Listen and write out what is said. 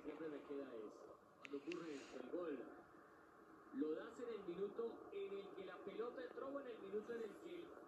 siempre me queda es, cuando ocurre el gol, lo das en el minuto en el que la pelota entró o en el minuto en el que